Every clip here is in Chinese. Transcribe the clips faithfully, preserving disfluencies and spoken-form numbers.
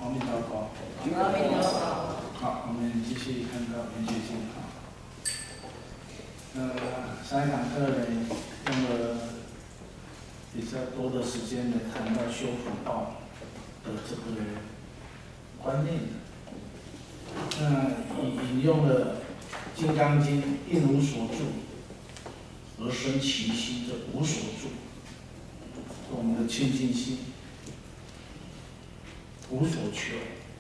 阿弥陀佛。 阿弥陀佛。 好，我们继续看到圆觉经哈。呃，上一堂课呢，用了比较多的时间来谈到修福道的这个观念。那引引用了《金刚经》“应无所住而生其心”这无所住，我们的清净心，无所求。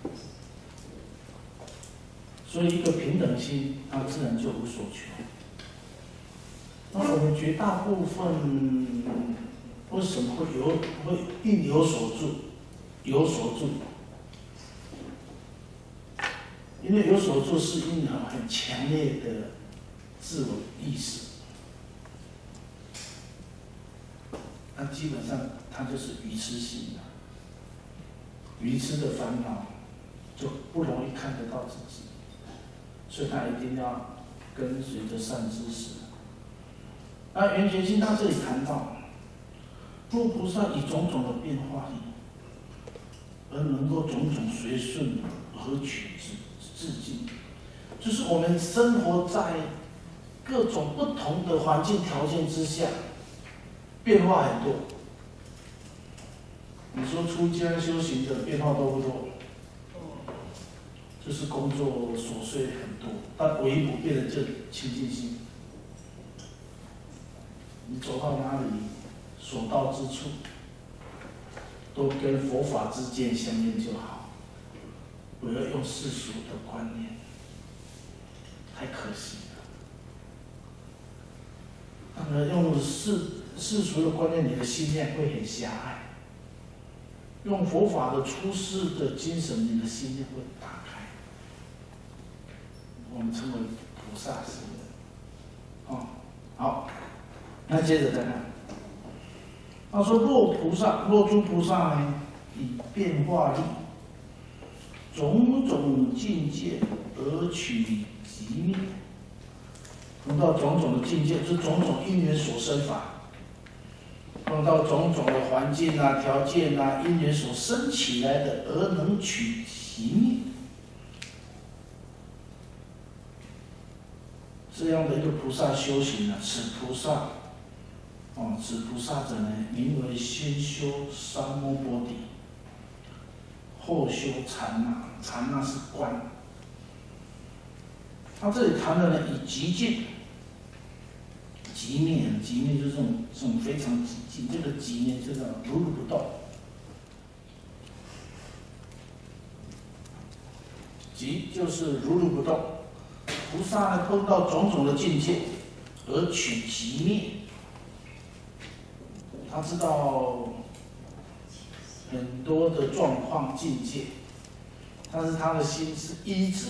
所以，一个平等心，它自然就无所求。那我们绝大部分为什么会有会应有所住，有所住？因为有所住是因很很强烈的自我意识，那基本上它就是愚痴心的，愚痴的烦恼就不容易看得到自己。所以他一定要跟随着善知识。那圆觉经到这里谈到，诸菩萨以种种的变化力，而能够种种随顺而取自境，就是我们生活在各种不同的环境条件之下，变化很多。你说出家修行的变化多不多？就是工作琐碎很多，但唯一不变的就是清净心。你走到哪里，所到之处，都跟佛法之间相应就好，不要用世俗的观念，太可惜了。那么用世世俗的观念，你的心量会很狭隘；用佛法的出世的精神，你的心量会打开。我们称为菩萨心的，哦，好，那接着再看，他说：若菩萨，若诸菩萨呢，以变化力，种种境界而取即灭。碰到种种的境界，就是种种因缘所生法；碰到种种的环境啊、条件啊、因缘所生起来的，而能取其灭。这样的一个菩萨修行呢，此菩萨，哦，此菩萨者呢，名为先修三摩波底，后修禅那，禅那是观。他这里谈的呢，以极境、极灭，极灭就是这种这种非常极境，这个极灭就是如如不动，极就是如如不动。菩萨呢，碰到种种的境界，而取即灭。他知道很多的状况境界，但是他的心是一直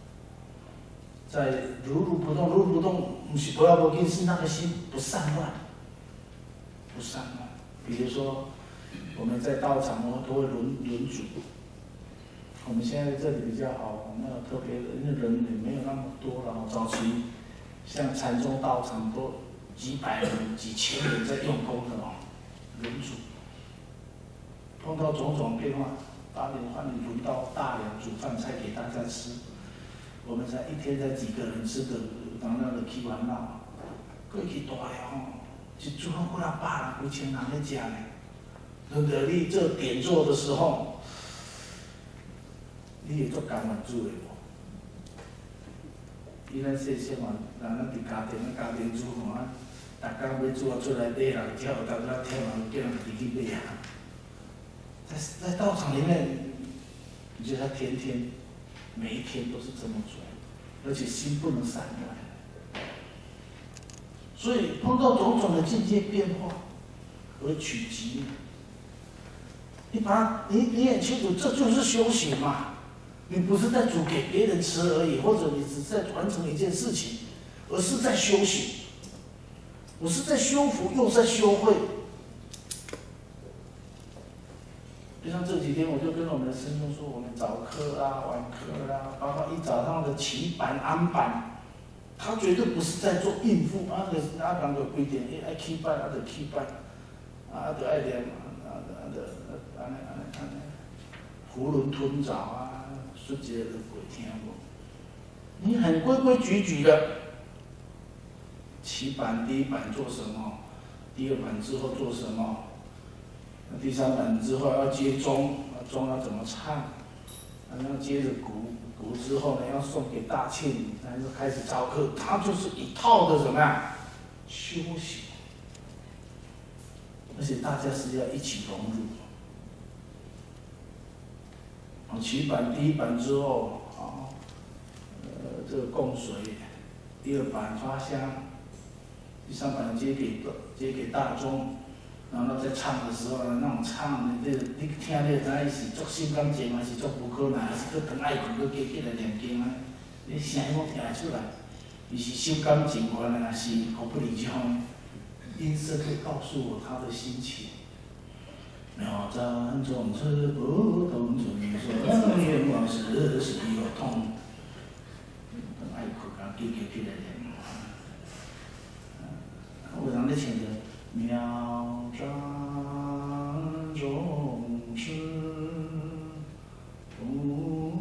在如如不动，如如不动，不是不要不紧，是那个心不散乱，不散乱。比如说，我们在道场，我们都会轮轮组。我们现在这里比较好，没有特别的，因为人也没有那么多了。早期像禅宗道场都几百人、几千人在用功的哦，轮组。碰到种种变化，八点半你轮到大梁煮饭菜给大家吃，我们才一天才几个人吃的，当然就起烦恼。过去大梁哦，一煮饭过来百人、几千人在吃呢。轮到你做点座的时候。你会做甘愿煮的无？伊咱细细嘛，人咱伫家庭，咱家庭主妇啊，逐工要煮啊出来买人跳，大家跳完叫人自己去买啊。在在道场里面，你觉得他天天每一天都是这么做，而且心不能散乱。所以碰到种种的境界变化，而取即灭。你把它，你你很清楚，这就是修行嘛。你不是在煮给别人吃而已，或者你只是在完成一件事情，而是在修行。我是在修福，又在修慧。就像这几天，我就跟我们的师兄说，我们早课啊、晚课啊，包括一早上的起板、安板，他绝对不是在做应付。啊，就是阿人就规定，爱起板啊就起板，啊就爱念，啊就啊就安尼安尼安尼。 囫囵吞枣啊，说这个鬼听无？你很规规矩矩的，起板第一板做什么，第二板之后做什么，第三板之后要接钟，钟要怎么唱，然后接着鼓，鼓之后呢要送给大庆，然后开始招客，它就是一套的怎么样修行，而且大家是要一起融入。啊，起板第一板之后，啊，呃，这个供水，第二板发香，第三板接给接给大众，然后在唱的时候呢，那种唱的，这你听你就知影是足心感情，还是足无可能，还是搁长爱困，搁加紧来念经啊，你声音拢听得出来，伊是修感情完了，还是互不离家？音色会告诉我他的心情。妙赞总是不同存说，愿往事是有痛。爱哭啊，叫叫起来念。有人咧唱着妙赞总是不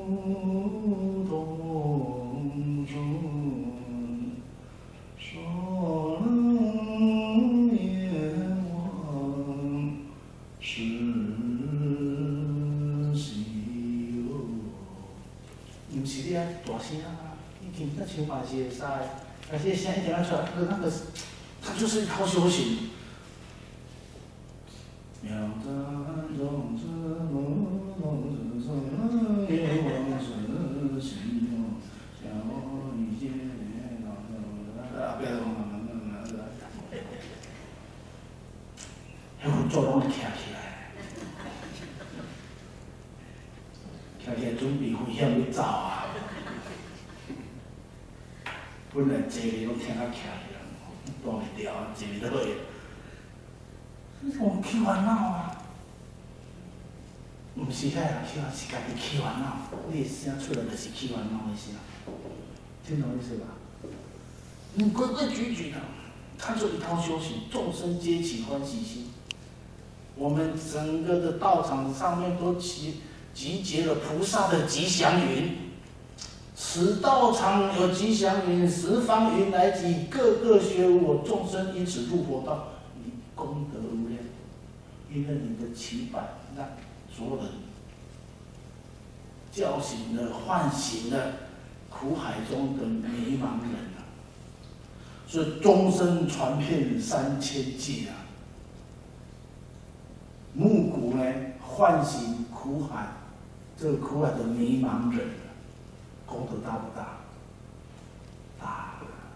同存说。是是哦，毋是你啊大声啊，你听那唱嘛是会使，但是声一定要出来，那个那个，它就是一套修行。妙赞总是不同存说，愿往事是哦，叫我遇见啊，不要讲了。迄份做拢会徛起来，徛起来准备危险要走啊！本来坐咧拢听到徛起来，挡袂牢，坐袂落去。我起烦恼啊！毋是遐人起烦，是家己起烦恼。你的声出来就是起烦恼的声，听懂意思吧？你规规矩矩的，它就一套修行，众生皆起欢喜心。我们整个的道场上面都集集结了菩萨的吉祥云，此道场有吉祥云，十方云来集，各个学我众生因此入佛道，你功德无量。因为你的起板让所有人叫醒了、唤醒了苦海中的迷茫人啊！所以终身传遍三千界啊！木鼓呢，唤醒苦海，这个苦海的迷茫人，功德大不大？大。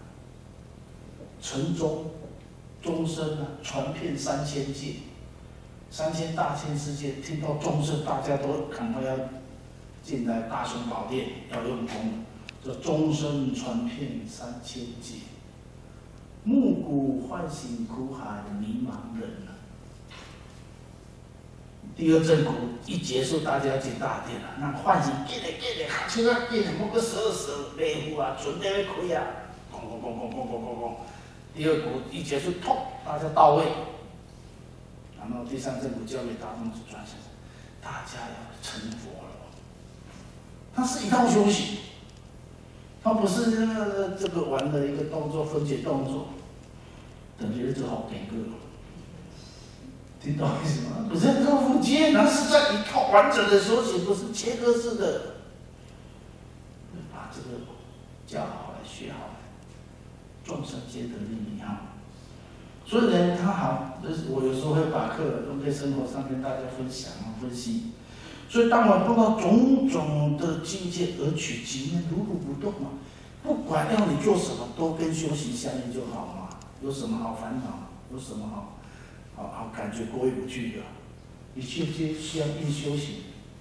城中钟声啊，传遍三千界，三千大千世界，听到钟声，大家都赶快要进来大雄宝殿，要用功。这钟声传遍三千界，木鼓唤醒苦海的迷茫人啊！第二阵鼓一结束，大家要进大殿了，那唤醒，紧嘞紧嘞，下手啊紧嘞，莫个蛇蛇内府啊，准备要开啊，咣咣咣咣咣咣咣咣。第二鼓一结束，痛，大家到位。然后第三阵鼓交给大众去转向，大家要成佛了。它是一套修行，它不是那个这个玩的一个动作，分解动作，等于就好点个。听懂意思吗？不是克服艰难，是在一套完整的修行，不是切割式的。把这个教好了，学好了，众生皆得利益哈。所以呢，他好，就是我有时候会把课用在生活上跟大家分享啊、分析。所以当我碰到种种的境界而取其念，如如不动嘛，不管要你做什么，都跟修行相应就好嘛。有什么好烦恼？有什么好？好好感觉过意不去的，一切皆相应修行。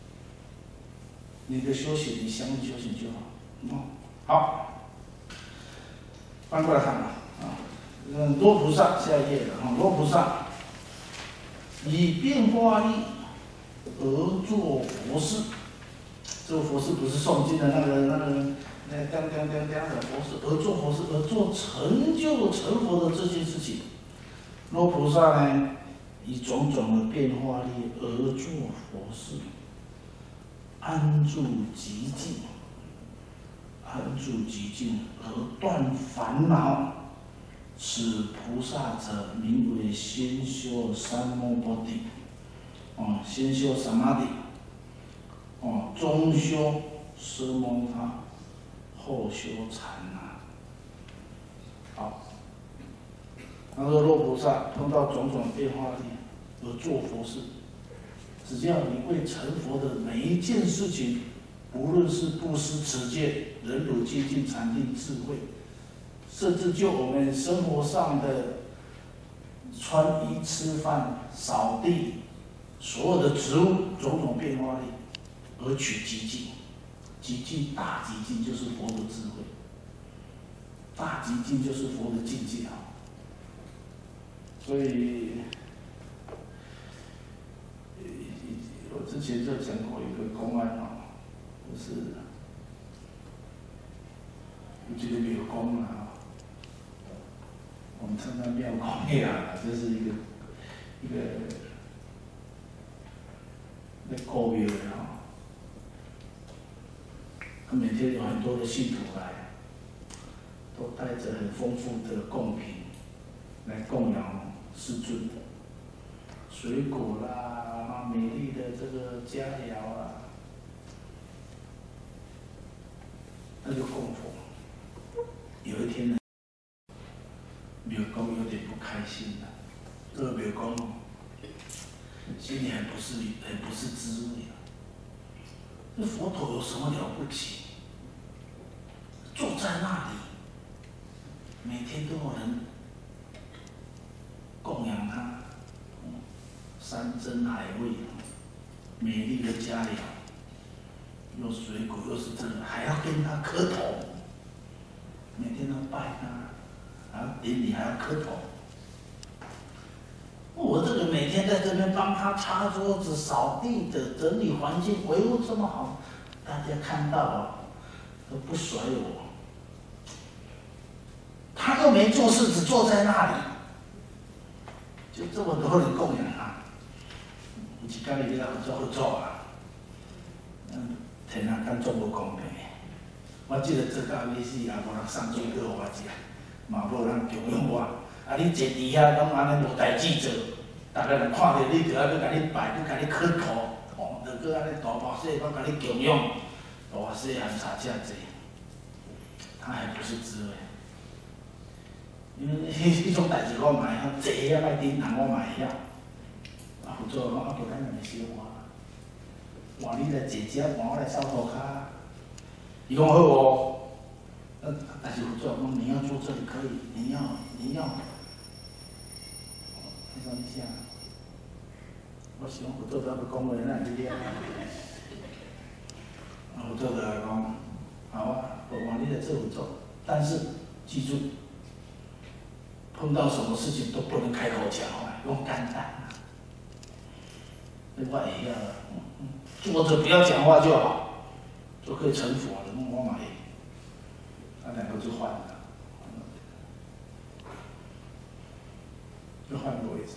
你的修行，你相应修行就好。嗯，好，翻过来看吧。啊，嗯，罗菩萨下一页了啊，罗菩萨以变化力而作佛事。这个佛事不是诵经的那个那个那当当当当的佛事，而做佛事，而做成就成佛的这件事情。罗菩萨呢，以种种的变化力而做佛事， 安住寂静，安住寂静而断烦恼，此菩萨者名为先修三摩波提。哦，先修萨玛底，哦，中修奢摩他，后修禅啊。好，他说若菩萨碰到种种变化力而做佛事，只要你为成佛的每一件事情，无论是布施、持戒、忍辱、精进、禅定、智慧，甚至就我们生活上的穿衣、吃饭、扫地，所有的植物种种变化力，而取极境。极境大极境就是佛的智慧，大极境就是佛的境界啊。所以，我之前就讲过一个公案啊，就是有这个庙公啊，我们称它庙公呀，这是一个一个那购庙的啊。他每天有很多的信徒来，都带着很丰富的贡品来供养世尊，水果啦，美丽的这个佳肴啊，那就供佛。有一天呢，庙公有点不开心了，这个庙公心里很不是很不是滋味啊。这佛陀有什么了不起？坐在那里，每天都有人供养他，山珍海味，美丽的佳肴，又水果又是这个，还要跟他磕头，每天都拜他，还要顶礼，还要磕头。我这个每天在这边帮他擦桌子、扫地的，整理环境，维护这么好，大家看到了都不甩我。他又没做事，只坐在那里，就这么多人供养他。有一天伊来合作合作啊，嗯，天啊，敢做无公平！我即个做到尾死，也无人送水果互我食，嘛无人供养我。啊，你坐伫遐拢安尼无代志做，逐个人看到你，就要甲你拜，要甲你磕头，哦，就搁安尼大把细讲甲你供养，大细含差遮济，他还不是滋味。因为迄迄种代志我嘛会晓，坐遐莫顶人我嘛会晓。啊，佛祖讲啊，叫咱两个小换，换你来坐遮，换我来扫涂骹。伊讲好哦，呃，但是佛祖讲你要坐这里可以，你要你要，你说一下，我想佛祖都要讲话，咱会了。啊，佛祖就来讲，好啊，我换你来做佛祖，但是记住。碰到什么事情都不能开口讲话，用肝胆。那我会晓啦，坐着不要讲话就好，就可以成佛了。我嘛会，那两个就换了，就换个位置，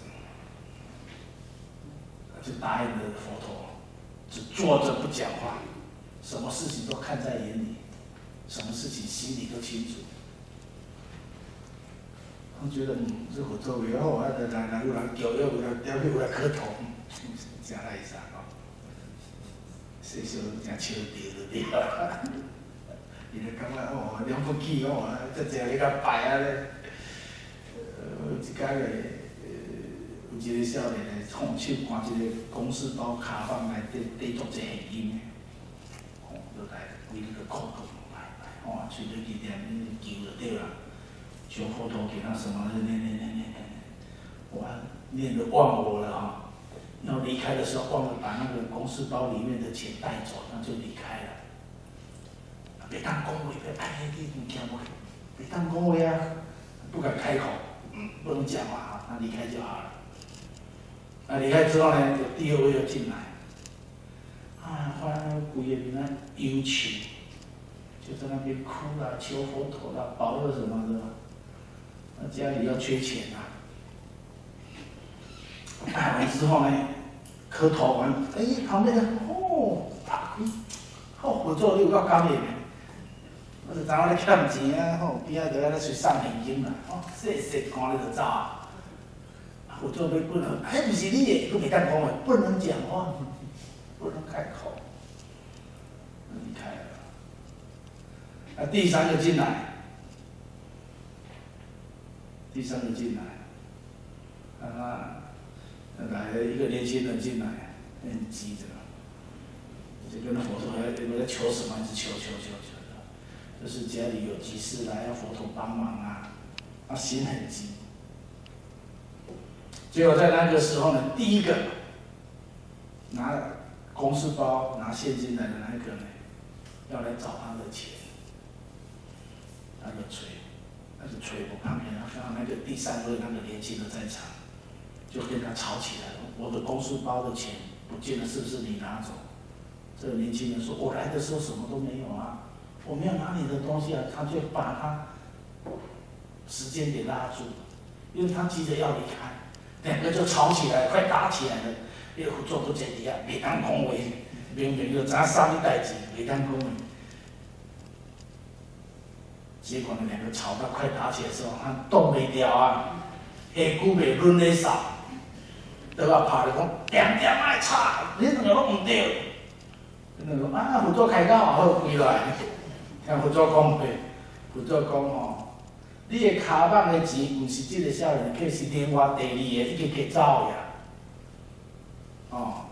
就答应了佛陀，只坐着不讲话，什么事情都看在眼里，什么事情心里都清楚。我觉得嗯，这佛祖为好，啊，来来来有人叫，有人调去有来磕头，真来啥哦？细小真笑掉就对了。伊就感觉哦，了不起哦，遮济你甲拜啊咧。呃，有一摆个，呃，有一个少年诶，放手看一个公事包卡房内底底足济现金诶，哦，就来规个扣扣来来，哦，找到据点求就对啦。求佛陀给他什么？念念念念念念，我念的忘我了啊！要离开的时候忘了把那个公事包里面的钱带走，那就离开了。别当恭维，别哎，你你讲我，别当恭维啊！不敢开口，嗯，不能讲话啊，那离开就好了。那离开之后呢，有第二位又进来，啊，后来规个面啊忧愁，就在那边哭啦，求佛陀啦，保佑什么的。那家里要缺钱啊，拜完之后呢，磕头完，哎，旁边人哦，打开佛祖你有够感应的。我就知影你欠钱啊，吼，边仔就在咧随送现金啦，哦，细细看你就走啊。佛祖要不能，迄不是你的，佫袂当讲话，不能讲话，不能开口，离开了。啊，第三个进来，第三个进来，啊，来了一个年轻人进来，很急着，就跟佛陀在在在求什么，一直求求求求的，就是家里有急事来，要佛陀帮忙啊，他心很急。结果在那个时候呢，第一个拿公事包、拿现金来的那个呢，要来找他的钱，他就催，他就催我旁边，他看到那个第三位那个年轻的在场，就跟他吵起来了。我的公事包的钱不见了，是不是你拿走？这个年轻人说：“我来的时候什么都没有啊，我没有拿你的东西啊。”他就把他时间给拉住了，因为他急着要离开。两个就吵起来，快打起来了。那个佛祖都在底下，袂当讲话，明明就知影啥物代志，袂当讲话。结果呢，两个吵到快打起来的时候，他动袂掉啊，下骨袂抡咧扫，对吧？拍就讲，点点爱吵，你两个拢唔对。那个啊，佛祖开讲好归来，听佛祖讲话，佛祖讲吼。你的卡棒的钱，唔是这个少年客，是另外第二个已经给走呀。哦，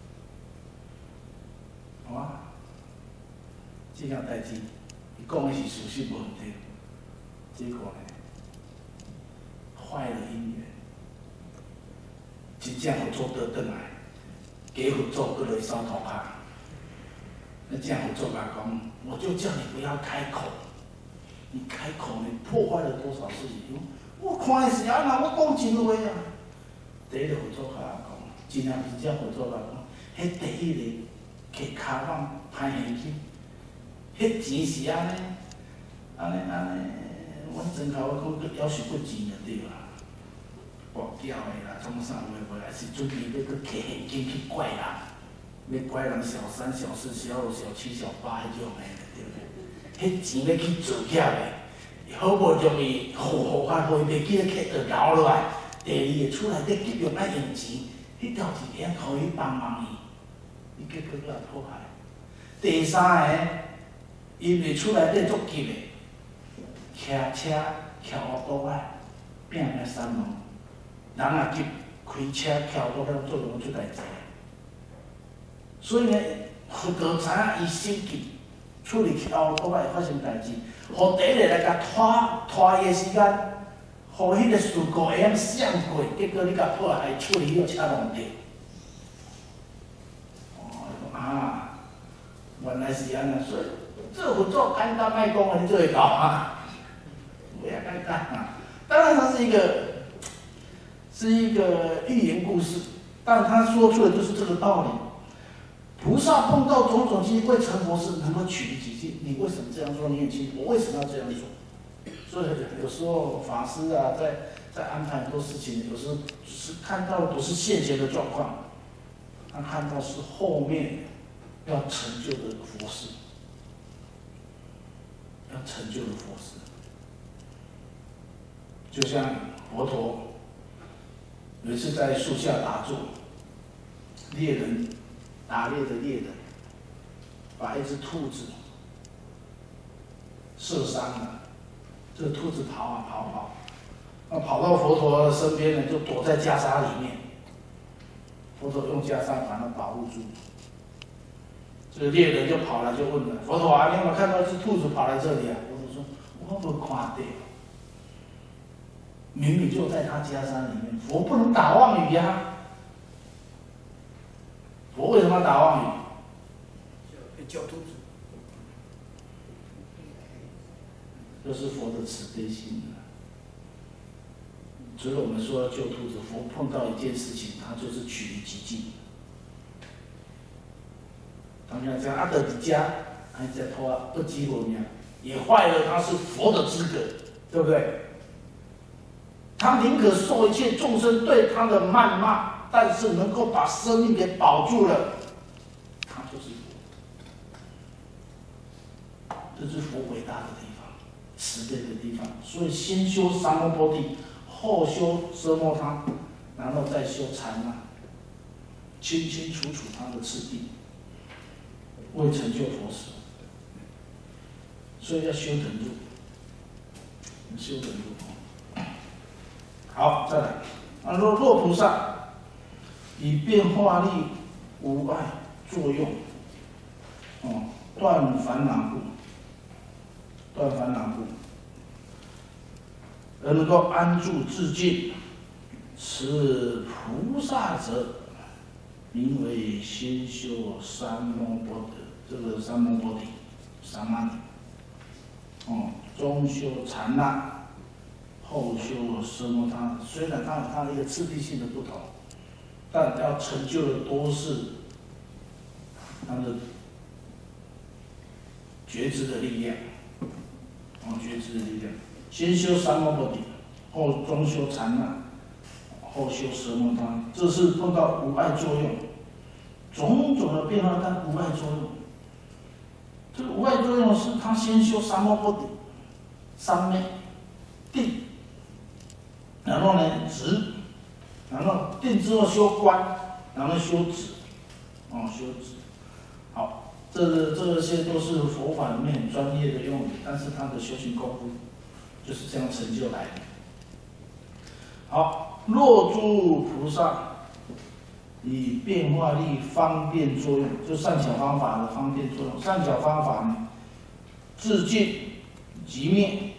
好啊，这件代志，伊讲的是事实无对，结果呢，坏了姻缘，真正佛祖倒转来，给佛祖搁来烧头壳。那这样佛祖甲讲，我就叫你不要开口。你开口，你破坏了多少事情？我看的是安那，我讲真话啊。第一个佛祖甲我讲，真正真正佛祖甲我讲，迄第一个摕骹棒拍现金，迄钱是安尼，安尼安尼，阮真甲我讲，要是佫钱就对啦，博缴的啦，创啥话话，还是准备要佫摕现金去拐人，要拐人小三、小四、小五、小七、小八迄种的，对不对？迄钱要去做业的，好无容易，互法互伊袂记得摕就留落来。第二个厝内底急用爱用钱，迄条钱会互伊帮忙伊，伊结果也破坏。第三个，因为厝内底足急的，骑车、骑乌多仔，拼命三郎，人也急，开车骑乌多仔做容易出代志。所以呢，佛陀知影伊心急。处理后国外发生代志，互第一个来甲拖拖伊的时间，互迄个事故会晓闪过，结果你甲破坏处理了车弄掉。哦，啊，原来是安尼，所以这佛祖简单卖讲的，你做会到啊？不要简单啊！当然，它是一个是一个寓言故事，但他说出的就是这个道理。菩萨碰到种种机会成佛是能够取离己境。你为什么这样说？你很清楚，我为什么要这样说？所以有时候法师啊，在在安排很多事情，有时候只是看到的不是现前的状况，他看到是后面要成就的佛事，要成就的佛事。就像佛陀有一次在树下打坐，猎人。打猎的猎人把一只兔子射伤了，这个兔子跑啊跑跑，那跑到佛陀的身边呢，就躲在袈裟里面。佛陀用袈裟把它保护住。这个猎人就跑来就问了佛陀啊，你有没有看到一只兔子跑来这里啊？佛陀说：我没看到，明明就在他袈裟里面，佛不能打妄语呀。佛为什么要打妄语？ 叫兔子， 这是佛的慈悲心啊。所以我们说要救兔子，佛碰到一件事情，他就是取离己境。当然这样，阿德迪迦还在破不激我们，也坏了他是佛的资格，对不对？他宁可受一切众生对他的谩骂。但是能够把生命给保住了，他就是佛。 这是佛伟大的地方，慈悲的地方。所以先修三摩波提，后修奢摩他，然后再修禅那，清清楚楚它的次第，为成就佛时。所以要修等入，修等入。好，再来。啊，若若菩萨以变化力无碍作用，哦，断烦恼故，断烦恼故，而能够安住自境，此菩萨者，名为先修三摩波的这个三摩波提，三摩提。哦，中修禅那，后修奢摩他。虽然它有它的一个次第性的不同，但要成就的都是它的觉知的力量。哦，觉知的力量。先修三摩波提，后中修禅那，后修奢摩他。这是碰到无碍作用，种种的变化，但无碍作用。这个无碍作用是他先修三摩波提，三昧定，然后呢止，然后定之后修观，然后修止，哦修止。好，这个这些都是佛法里面很专业的用语，但是他的修行功夫就是这样成就来的。好，若诸菩萨以变化力方便作用，就善巧方法的方便作用。善巧方法呢，自尽即灭，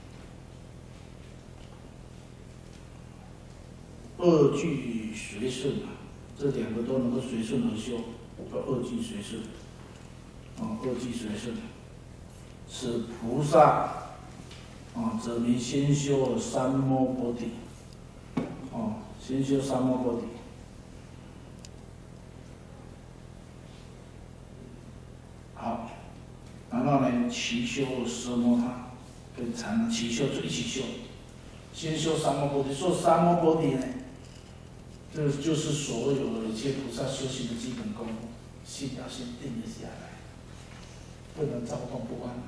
二俱随顺啊，这两个都能够随顺而修，叫二俱随顺。哦，二俱随顺，此菩萨啊，则名先修三摩波提。哦，先修三摩波提。好，然后呢，齐修奢摩他跟禅齐修就一起修，先修三摩波提。说三摩波提呢，这就是所有的一切菩萨修行的基本功夫，心要先定得下来，不能躁动不安。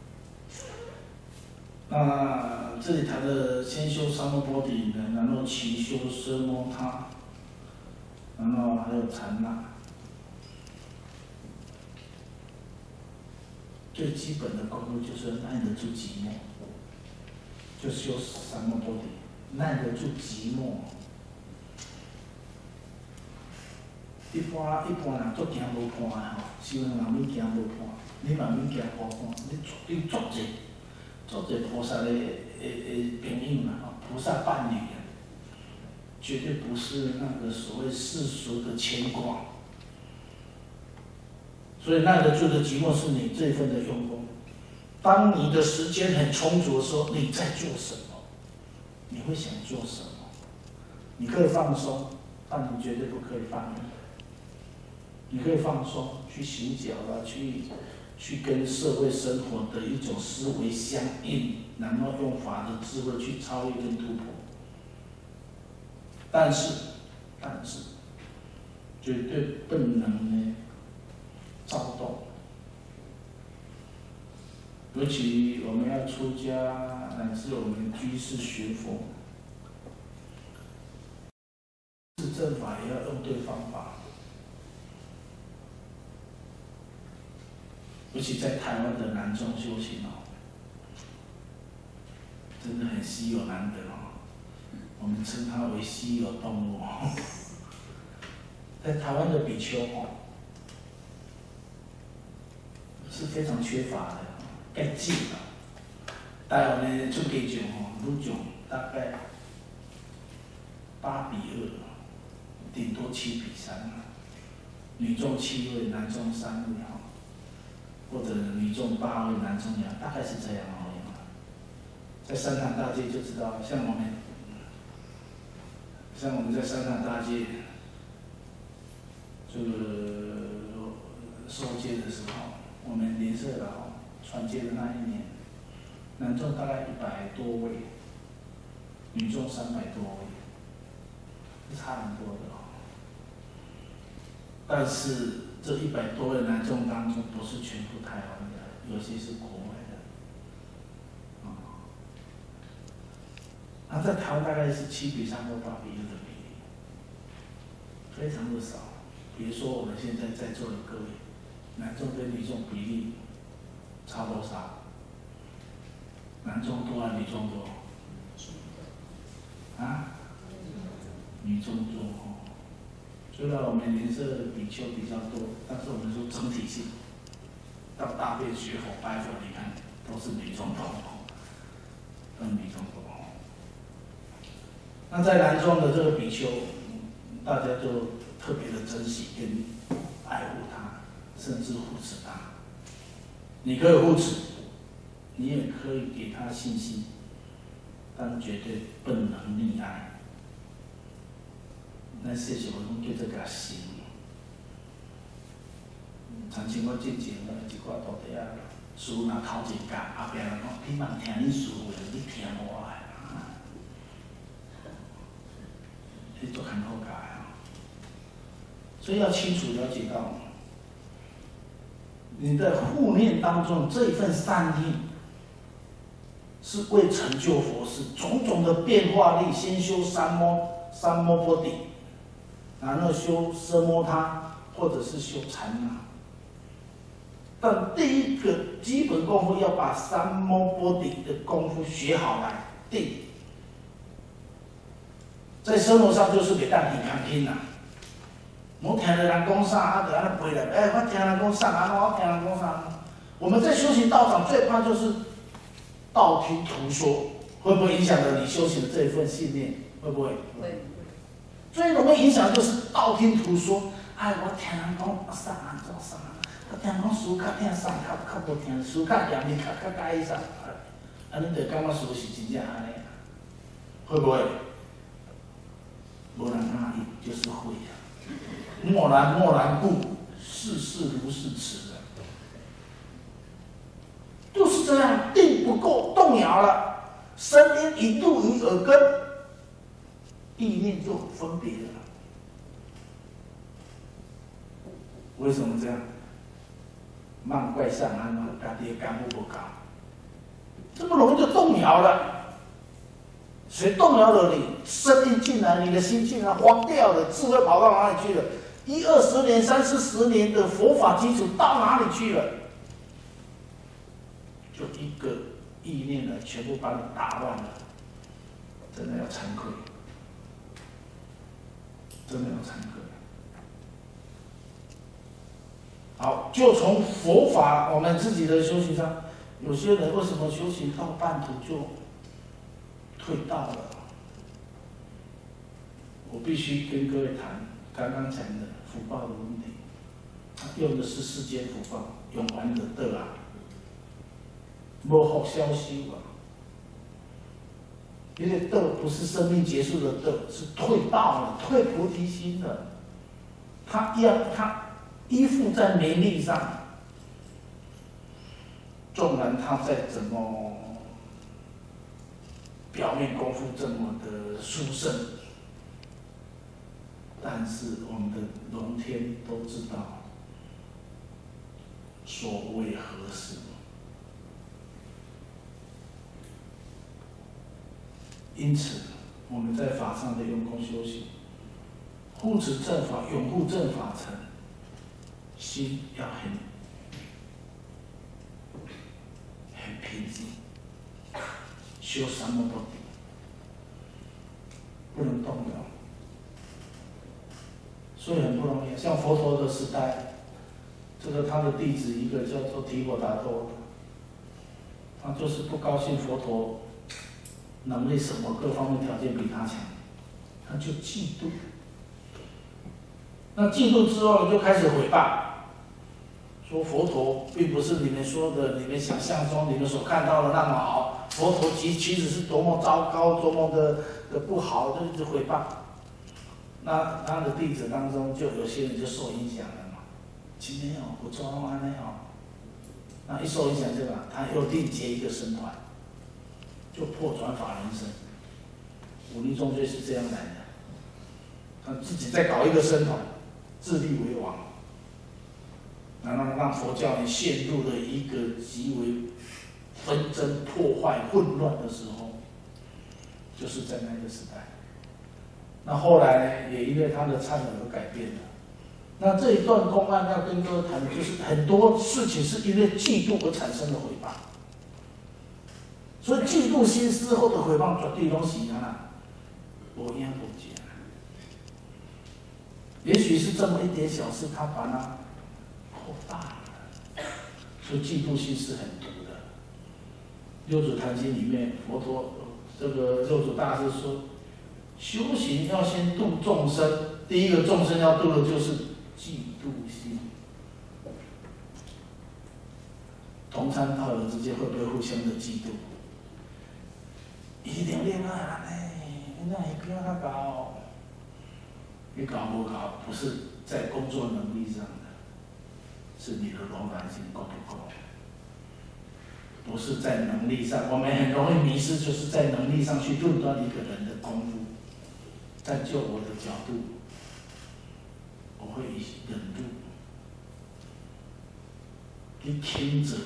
那这里谈的先修三摩波提呢，然后齐修奢摩他，然后还有禅那。最基本的功夫就是耐得住寂寞，就修三摩波提，耐得住寂寞。一般一般人做行无伴的吼，修行人物件无伴，你嘛物件好伴，你你足者足者菩萨的的的朋友嘛，菩萨伴侣啊，绝对不是那个所谓世俗的牵挂。所以耐得住的寂寞是你这份的用功。当你的时间很充足的时候，你在做什么？你会想做什么？你可以放松，但你绝对不可以放逸。你可以放松，去行脚啊，去去跟社会生活的一种思维相应，然后用法的智慧去超越跟突破。但是，但是，绝对不能呢躁动。尤其我们要出家，乃至我们居士学佛，自证法也要用对方法。尤其在台湾的南宗修行哦，真的很稀有难得哦。我们称它为稀有动物哦。在台湾的比丘哦，是非常缺乏的。较少啦，台湾的出家众吼，女众大概八比二，顶多七比三，女众七位，男众三位哈，或者女众八位，男众两，大概是这样而已嘛。在三坛大戒就知道，像我们，像我们在三坛大戒这个受戒的时候，我们联社的哈。传戒的那一年，男众大概一百多位，女众三百多位，是差很多的哦。但是这一百多位男众当中，不是全部台湾的，有些是国外的。啊、哦，那在台湾大概是七比三或八比六的比例，非常的少。比如说我们现在在座的各位，男众跟女众比例差多少？男众多还是女众多？啊？女众多哦。虽然我们颜色的比丘比较多，但是我们说整体性，到大便、血火、白火，你看都是女众多哦，都是女众多哦。那在男众的这个比丘，大家就特别的珍惜跟爱护他，甚至护持他。你可以护持，你也可以给他信心，但绝对不能溺爱。咱细时候拢叫做甲神，曾经我之前呢一寡徒弟啊，师傅若头一教，后壁人讲你莫听恁师傅的，你听我的。你做很好改啊，所以要清楚了解到，你的护念当中这一份善意，是为成就佛事种种的变化力，先修三摩三摩波底，然后修奢摩他，或者是修禅那。但第一个基本功夫要把三摩波底的功夫学好来定。在生活上就是袂当硬扛拼啦，我听着人讲啥，啊就安尼背来，哎、欸，我听人讲啥安怎，我听人讲啥。我们在修行道场最怕就是道听途说，会不会影响了你修行的这一份信念？会不会？ 会。 最容易影响的就是道听途说，哎，我听人讲啥安怎啥，我听人讲书较听啥，较较无听书较严厉，较较介意啥，安尼就感觉书是真正安尼，会不会？无人阿意就是会啊，默然默然故，世事如是此啊，就是这样，定不够，动摇了，声音一入于耳根，意念就分别了。为什么这样？慢怪上安嘛，家己的感悟不高，这么容易就动摇了。谁动摇了你？生命进来，你的心竟然荒掉了，智慧跑到哪里去了？一二十年、三四十年的佛法基础到哪里去了？就一个意念呢，全部把你打乱了，真的要惭愧，真的要惭愧。好，就从佛法我们自己的修行上，有些人为什么修行到半途就退道了？我必须跟各位谈刚刚讲的福报的问题。他用的是世间福报，永恒的德啊，无福消修啊。因为德不是生命结束的德，是退道了，退菩提心了。他要他依附在名利上，纵然他再怎么表面功夫这么的殊胜，但是我们的龙天都知道所谓何事。因此，我们在法上的用功修行，护持正法，拥护正法层，心要很很平静，修三摩波底，不能动摇。所以很不容易。像佛陀的时代，这个他的弟子一个叫做提婆达多，他就是不高兴佛陀能力什么各方面条件比他强，他就嫉妒。那嫉妒之后就开始毁谤，说佛陀并不是你们说的、你们想象中、你们所看到的那么好，佛陀其其实是多么糟糕、多么的的不好，就一直毁谤。那他的弟子当中就有些人就受影响了嘛，今天哦不做安尼哦，那一受影响这个，他又另结一个僧团，就破转法轮僧。武林中学是这样来的，他自己再搞一个僧团，自立为王， 然后让佛教呢陷入了一个极为纷争、破坏、混乱的时候，就是在那个时代。那后来呢，也因为他的忏悔而改变了。那这一段公案要跟各位谈的就是很多事情是因为嫉妒而产生的诽谤，所以嫉妒心之后的诽谤绝对都是啊，无影无迹。也许是这么一点小事，他把它扩大了，所以嫉妒心是很毒的。六祖坛经里面，佛陀这个六祖大师说，修行要先度众生，第一个众生要度的就是嫉妒心。同参道友之间会不会互相的嫉妒？一定恋爱啊，哎，那也不要他搞。你搞不搞，不是在工作能力上的，是你的柔软性够不够？不是在能力上，我们很容易迷失，就是在能力上去论断一个人的功夫。但就我的角度，我会以忍度，你轻者，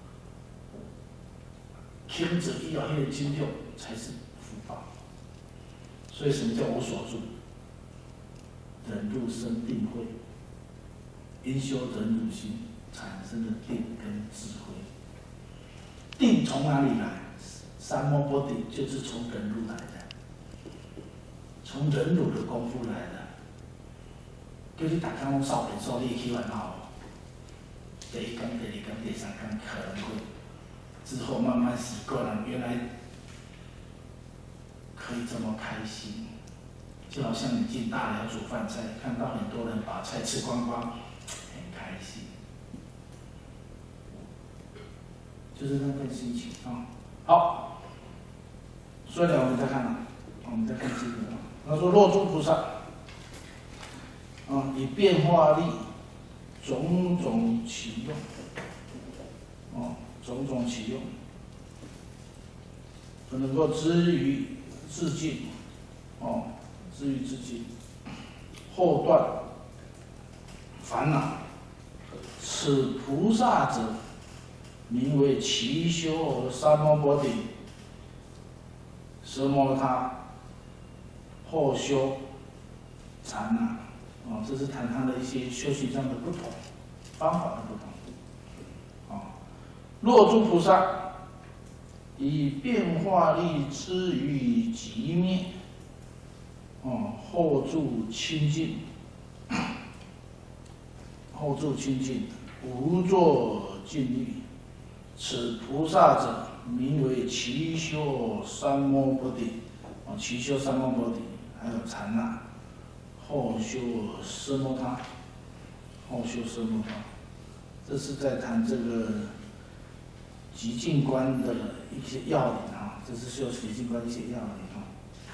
轻者以后迄个真正才是福报。所以什么叫无所住？忍辱生定慧，因修忍辱心产生的定跟智慧。定从哪里来？三摩波定就是从忍辱来的，从忍辱的功夫来的。叫你大家拢少年少，你起来闹，第一天、第二天、第三天可能会，之后慢慢习惯了，原来可以这么开心。就好像你进大寮煮饭菜，看到很多人把菜吃光光，很开心，就是那份心情啊。好，所以呢，我们再看啊，我们再看这个啊。他说：若诸菩萨，啊，以变化力，种种起用，哦，种种起用，能够知于自尽，哦。至于自己后断烦恼，此菩萨者，名为其修三摩波底，奢摩他，后修禅那。哦，这是谈他的一些修行上的不同，方法的不同。哦，若诸菩萨以变化力知于极灭。哦，后助清净，后助清净，无作尽力。此菩萨者，名为其修三摩波底。哦，其修三摩波底，还有禅那，后修奢摩他，后修奢摩他。这是在谈这个极静观的一些要领啊，这是修极静观的一些要领啊。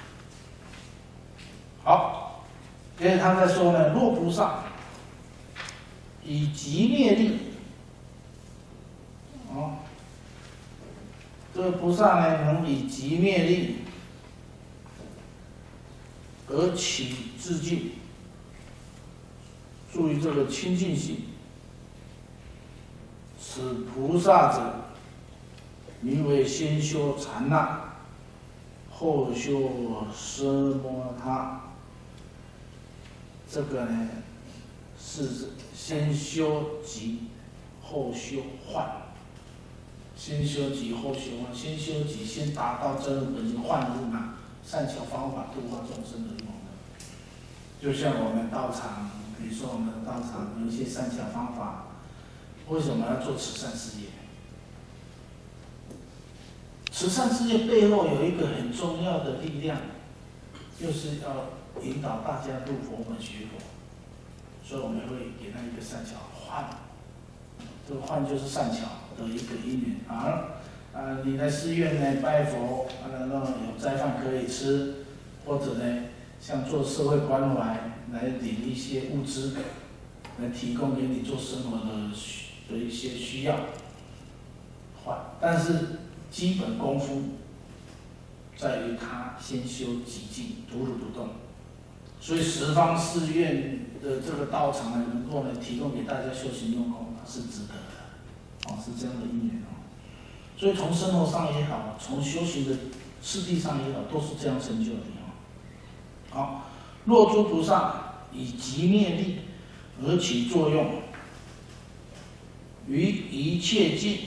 好，因为他在说呢，若菩萨以极灭力，哦，这个菩萨呢能以极灭力而起自净，注意这个清净心。此菩萨者，名为先修禅那，后修奢摩他。这个呢，是先修极，后修幻。先修极，后修幻。先修极，先达到真如本性；幻是哪？善巧方法度化众生的用的。就像我们道场，比如说我们的道场有一些善巧方法，为什么要做慈善事业？慈善事业背后有一个很重要的力量，就是要引导大家入佛门学佛，所以我们会给他一个善巧幻，这个幻就是善巧的一个因缘啊。啊，你来寺院呢拜佛，啊，然后有斋饭可以吃，或者呢，像做社会关怀来领一些物资，来提供给你做生活的的一些需要。幻，但是基本功夫在于他先修极静，如如不动。 所以十方寺院的这个道场呢，能够呢提供给大家修行用功，是值得的，哦，是这样的因缘哦。所以从生活上也好，从修行的次第上也好，都是这样成就的哦。好，若诸菩萨以极灭力而起作用，于一切境，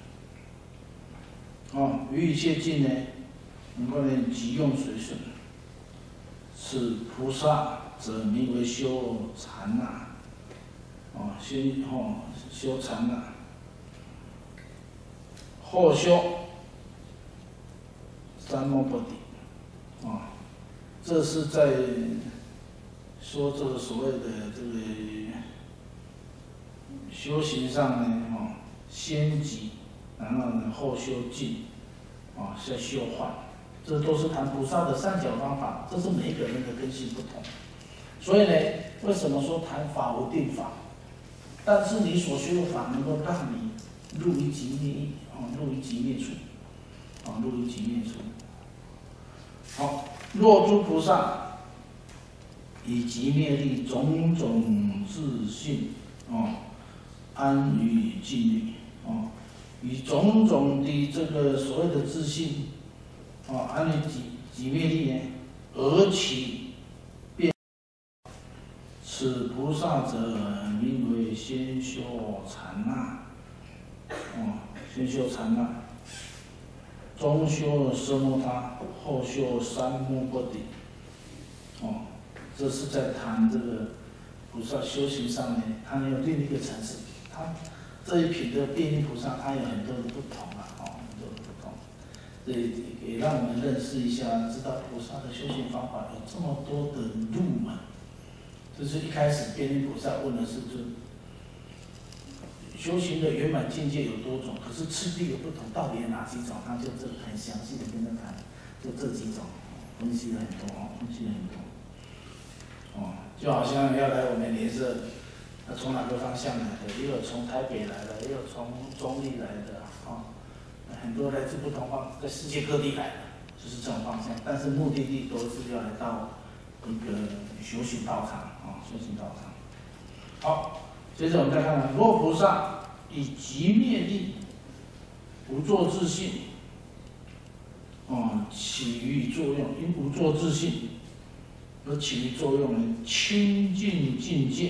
哦，于一切境呢，能够呢即用随顺。此菩萨者名为修禅那，哦，先哦修禅那，后修三摩波底，啊，这是在说这个所谓的这个修行上呢，哦，先急，然后呢后修静，啊，再修幻。这都是谈菩萨的善巧方法，这是每一个人的根性不同。所以呢，为什么说谈法无定法？但是你所修的法能够让你入于极灭意，哦，入于极灭处，哦，入于极灭处。好，若诸菩萨以极灭力种种自性，哦，安于静虑，哦，以种种的这个所谓的自性。哦，安于极极灭力呢，而起变，此菩萨者名为先修禅那，哦，先修禅那，中修奢摩他，后修三摩波底，哦，这是在谈这个菩萨修行上面，它有另一个层次，它这一品的变异菩萨，它有很多的不同啊，哦，很多的不同。这也让我们认识一下，知道菩萨的修行方法有这么多的路门。就是一开始辩音菩萨问的是，就修行的圆满境界有多种，可是次第有不同，到底有哪几种？他就这很详细的跟他谈，就这几种，分析了很多哦，分析了很多。哦，就好像要来我们联社，那从哪个方向来的？也有从台北来的，也有从中立来的，哦。很多来自不同方，在世界各地来的，就是这种方向，但是目的地都是要来到一个修行道场啊，修行道场。好，接着我们再看看，若菩萨以极灭力，无作自性，哦，起于作用，因无作自性而起于作用呢，清净境界，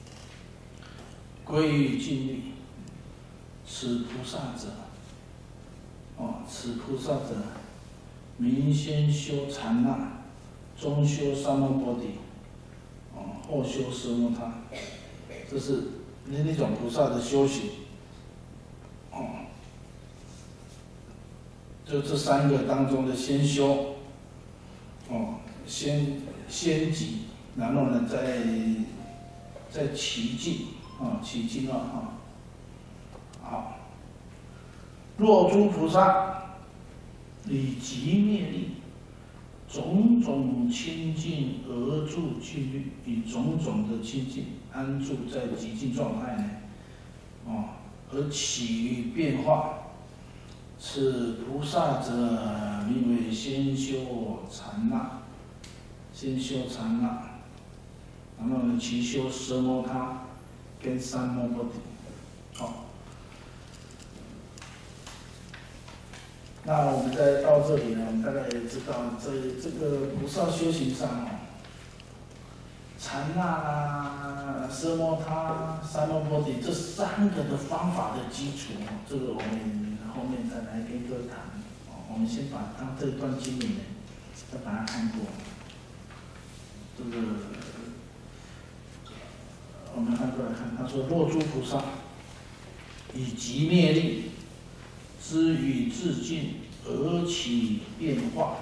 归于静虑，此菩萨者。哦，此菩萨者，名先修禅那，中修三摩波底，哦，后修奢摩他，这是那那种菩萨的修行。哦，就这三个当中的先修，哦，先先急，然后呢再再齐静，啊，齐静了啊，好。若诸菩萨以极灭力，种种清净而住静虑，以种种的清净安住在极静状态呢，哦，而起于变化，此菩萨者名为先修禅那，先修禅那，然后呢，其修奢摩他跟三摩波底，好。那我们再到这里呢，我们大概也知道，在这个菩萨修行上哦，禅那啦、奢摩他、三摩波底这三个的方法的基础，这个我们后面再来跟各位谈。哦，我们先把它这段经里面再把它看过。这个我们看过来看，他说：若诸菩萨以极灭力。知与自尽而起变化，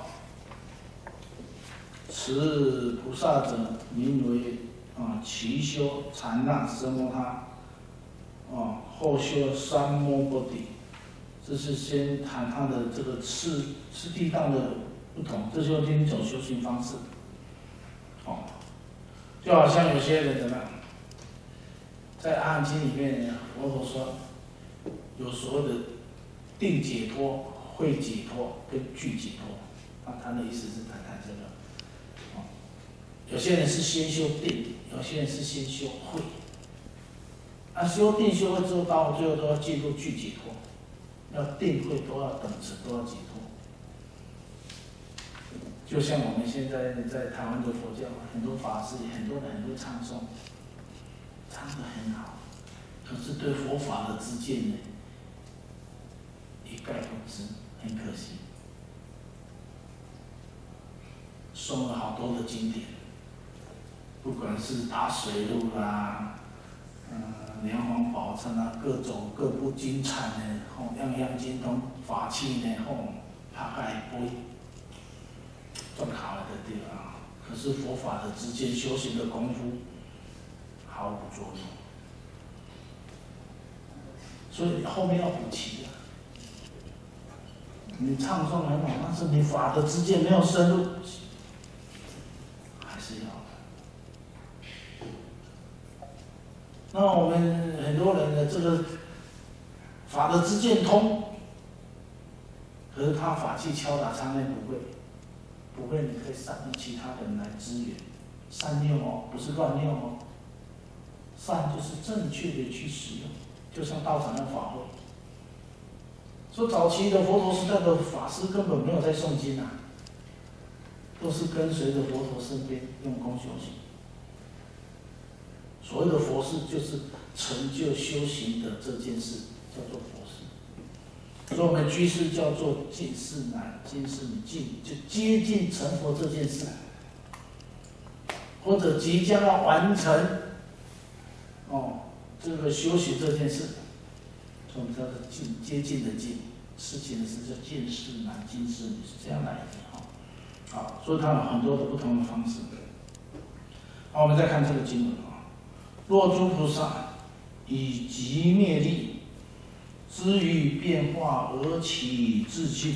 此菩萨者名为啊其修禅那奢摩他，啊后修三摩波底。这是先谈他的这个次次第当的不同，这就是另一种修行方式。哦，就好像有些人怎么样，在阿含经里面，佛陀说有所谓的定解脱、会解脱跟具解脱，啊，他的意思是谈谈这个。哦， 有些人是先修定，有些人是先修慧。啊，修定修慧之后，到最后都要进入具解脱，要定慧都要等值，都要解脱。就像我们现在在台湾的佛教，很多法师，很多人很多唱诵，唱得很好，可是对佛法的知见呢，一概不知，很可惜。诵了好多的经典，不管是打水路啦，嗯、呃，莲花宝忏啊，各种各部经忏呢，吼，样样精通，法器呢，吼，大概不会做好的地方。可是佛法的知见修行的功夫毫无作用，所以后面要补齐啊。你唱诵很好，但是你法的知见没有深入。是要的。那我们很多人的这个法的知见通，可是他法器敲打上面不会，不会，你可以善用其他人来支援，善用哦，不是乱用哦。善就是正确的去使用，就像道场的法会。说早期的佛陀时代的法师根本没有在诵经啊。都是跟随着佛陀身边用功修行。所谓的佛事，就是成就修行的这件事，叫做佛事。所以我们居士叫做近事难，近事你近，就接近成佛这件事，或者即将要完成哦这个修行这件事，我们叫做近，接近的近，事情的事叫近事难，近事女是这样来的哈。好，所以它有很多的不同的方式。好，我们再看这个经文啊，若诸菩萨以极灭力，知于变化而起自净，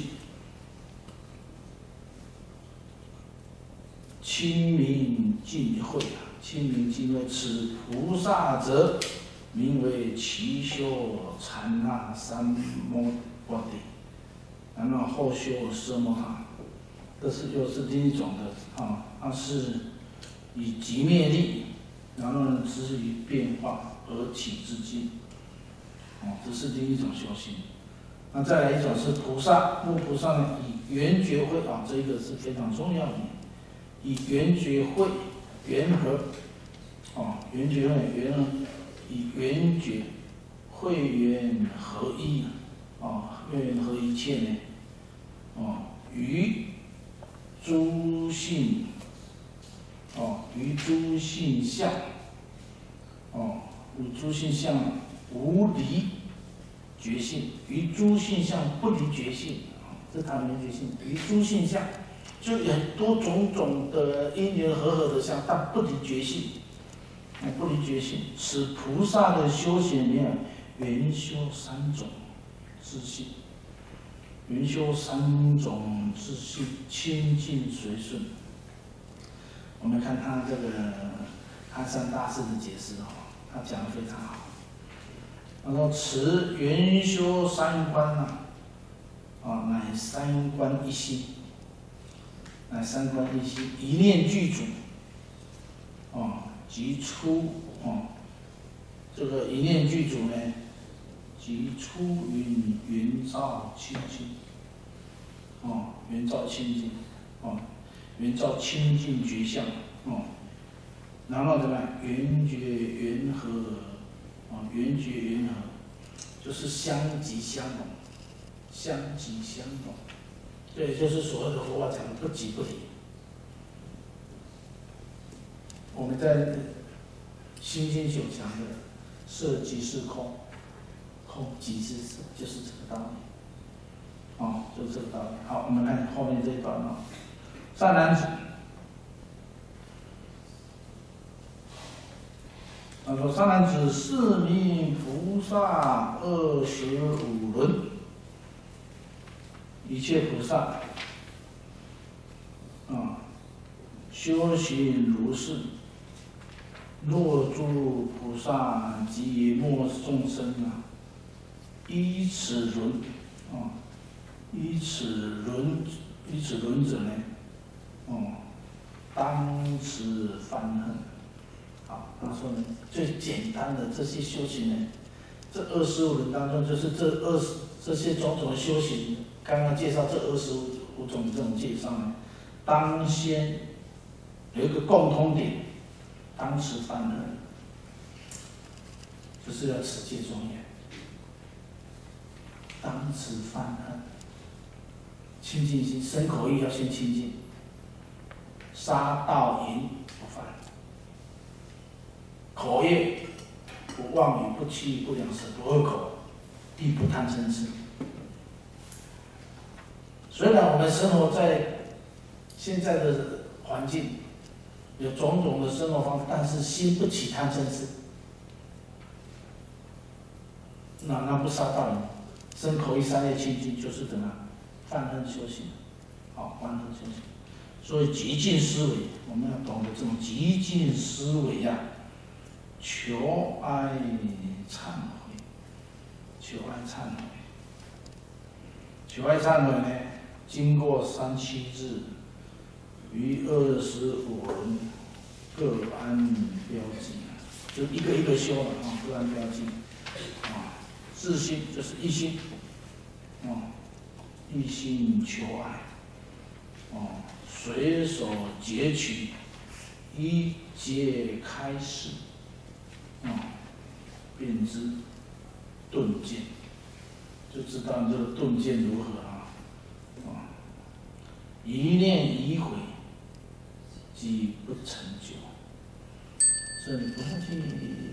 亲民尽慧啊，亲民尽慧，此菩萨则名为其修禅那三摩波底，然后后修奢摩他。这是又是另一种的啊，它是以极灭力，然后呢，知于变化而起自净，哦，这是另一种修行。那再来一种是菩萨，入菩萨呢，以圆觉慧啊，这个是非常重要的，以圆觉慧圆合，哦，圆觉慧圆，以圆觉慧圆合一，哦，慧圆合一切呢，哦，于诸性，哦，于诸性相，哦，于诸性相无离觉性，于诸性相不离觉性，这是谈没觉性。于诸性相，就有很多种种的因缘和合的相，但不离觉性，不离觉性。此菩萨的修行里面，圆修三种自性。圆修三种自性，清净随顺。我们看他这个喀山大师的解释哈，他讲得非常好。他说：“此圆修三观呐，啊，乃三观一心，乃三观一心，一念具足，啊，即出啊，这个一念具足呢。”即出云圆照清净，哦，圆照清净，哦，圆照清净觉相，哦，然后怎么样？圆觉圆合，哦，圆觉圆合，就是相即相融，相即相融，这也就是所谓的佛法讲的不即不离。我们在心经所讲的色即是空。空即是色，就是这个道理，哦，就是这个道理。好，我们看后面这一段啊，善男子，他说：“善男子，是名菩萨二十五轮，一切菩萨，啊，修行如是。若诸菩萨及末众生啊。”依此轮，哦，依此轮，依此轮者呢，哦， 当持犯恨。好，他说呢，最简单的这些修行呢，这二十五轮当中，就是这二十这些种种的修行，刚刚介绍这二十五种这种介绍呢，当先有一个共通点，当持犯恨，就是要持戒庄严。当持犯恨，清净心，身口意要先清净。杀盗淫不犯，口业不妄语、不欺语、不两舌、不恶口，亦不贪嗔痴。虽然我们生活在现在的环境，有种种的生活方式，但是心不起贪嗔痴。那那不杀盗淫，身口意三业清净，就是怎么样犯恨修行，好，犯恨修行。所以极尽思维，我们要懂得这种极尽思维呀、啊，求哀忏悔，求哀忏悔，求哀忏悔呢，经过三七日，于二十五轮各安标记，就一个一个修了啊，各安标记啊，自心就是一心，啊，一心求爱，哦。随手截取，一揭开示，啊、嗯，便知顿见，就知道你这个顿见如何啊？啊、嗯，一念已毁，即不成就。所以你不要去，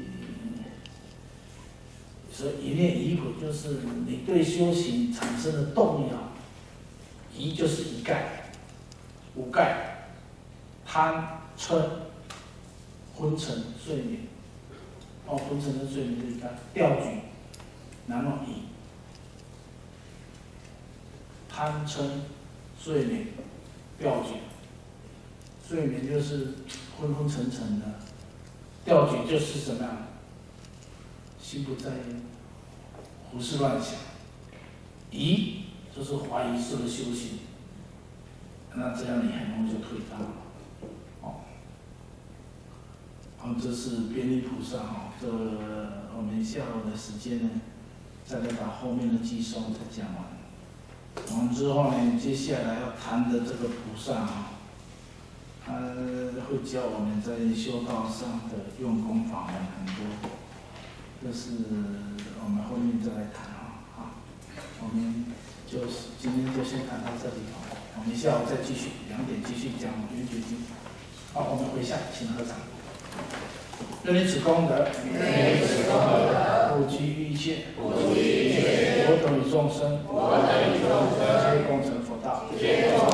所以一念已毁，就是你对修行产生的动摇，疑就是一概。五盖、贪、嗔、昏沉、睡眠，哦，昏沉跟睡眠是一盖，调举，然后以贪嗔、睡眠、调举，睡眠就是昏昏沉沉的，调举就是什么样？心不在焉，胡思乱想，疑就是怀疑式的修行。那这样你很容易就退档了，哦。好，这是便利菩萨哈，这我们下午的时间呢，再来把后面的寄送再讲完。讲完之后呢，接下来要谈的这个菩萨哈，他会教我们在修道上的用功法门很多，这是我们后面再来谈啊。好，我们就是今天就先谈到这里啊。我们下午再继续，两点继续讲《圆觉经》。好，我们回向，请合掌。愿以此功德，愿以此功德，普及于一切，普及于一切，我等与众生，我等与众生，皆共成佛道，皆共